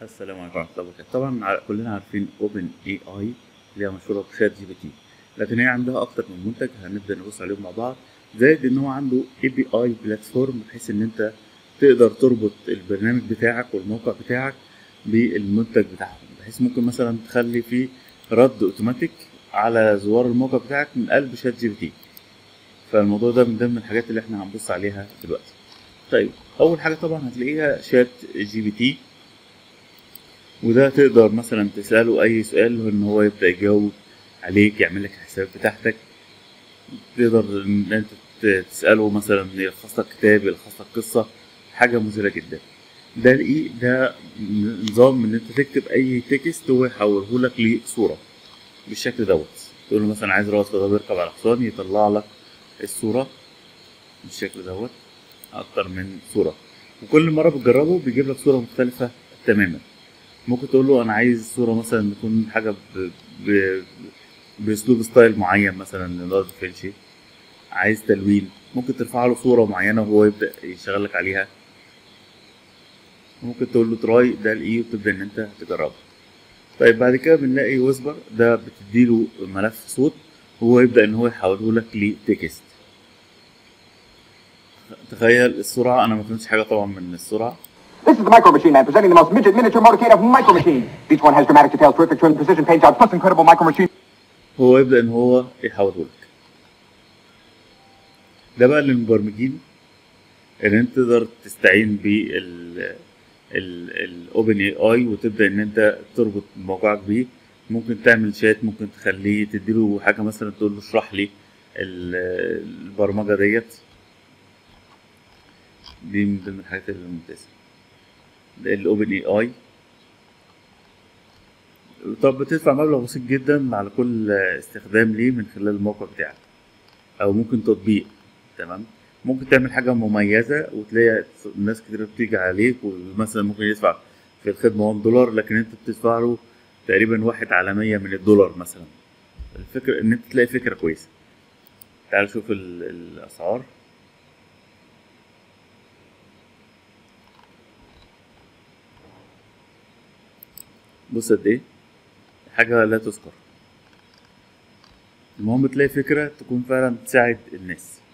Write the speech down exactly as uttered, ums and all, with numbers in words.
السلام عليكم ورحمة الله وبركاته. طبعا ع- كلنا عارفين اوبن اي اي اللي هي مشهورة بشات جي بي تي، لكن هي عندها أكتر من منتج هنبدأ نبص عليهم مع بعض. زائد إن هو عنده اي بي اي بلاتفورم بحيث إن أنت تقدر تربط البرنامج بتاعك والموقع بتاعك بالمنتج بتاعهم، بحيث ممكن مثلا تخلي فيه رد اوتوماتيك على زوار الموقع بتاعك من قلب شات جي بي تي. فالموضوع ده من ضمن الحاجات اللي احنا هنبص عليها دلوقتي. طيب، أول حاجة طبعا هتلاقيها شات جي بي تي، وده تقدر مثلا تسأله أي سؤال وإن هو يبدأ يجاوب عليك، يعمل لك الحساب بتاعتك. تقدر إن أنت ت- تسأله مثلا يلخص لك كتاب، يلخص لك قصة، حاجة مثيرة جدا. ده الإيه ده نظام إن أنت تكتب أي تكست هو يحوله لك لصورة بالشكل دوت. تقول له مثلا عايز رائد فضاء بيركب على حصان، يطلع لك الصورة بالشكل دوت، أكتر من صورة، وكل مرة بتجربه بيجيب لك صورة مختلفة تماما. ممكن تقول له انا عايز صوره مثلا تكون حاجه ب... ب... باسلوب ستايل معين، مثلا ليوناردو فينشي. عايز تلوين، ممكن ترفع له صوره معينه وهو يبدا يشتغل لك عليها. ممكن تقول له تراي ده الاي وتبدا ان انت تجربه. طيب بعد كده بنلاقي ويسبر، ده بتديله ملف صوت وهو يبدا ان هو يحوله لك لتكست. تخيل السرعه، انا ما فهمتش حاجه طبعا من السرعه. This is the Micro Machine Man presenting the most midget miniature motorcade of Micro Machines. Each one has dramatic details, terrific trim, precision paint jobs, plus incredible Micro Machine. هو يبدا ان هو يحوله لك. ده بقى للمبرمجين، ان انت تقدر تستعين بال الاوبن اي اي وتبدا ان انت تربط موقعك بيه. ممكن تعمل شات، ممكن تخليه تديله حاجه مثلا تقول له اشرح لي ال- البرمجه ديت. دي من ضمن الحاجات الممتازه الاوبن اي اي. طب بتدفع مبلغ بسيط جدا على كل استخدام ليه من خلال الموقع بتاعك، او ممكن تطبيق. تمام. ممكن تعمل حاجة مميزة وتلاقي ناس كتير بتيجي عليك، ومثلا ممكن يدفع في الخدمة واحد دولار، لكن انت بتدفع له تقريبا واحد على مية من الدولار مثلا. الفكرة ان انت تلاقي فكرة كويسة. تعال شوف ال- الاسعار. بص قد ايه، حاجة لا تذكر. المهم تلاقي فكرة تكون فعلا تساعد الناس.